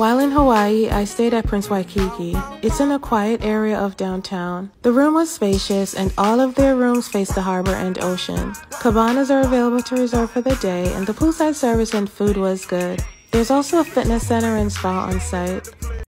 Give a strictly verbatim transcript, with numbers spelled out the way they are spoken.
While in Hawaii, I stayed at Prince Waikiki. It's in a quiet area of downtown. The room was spacious and all of their rooms face the harbor and ocean. Cabanas are available to reserve for the day and the poolside service and food was good. There's also a fitness center and spa on site.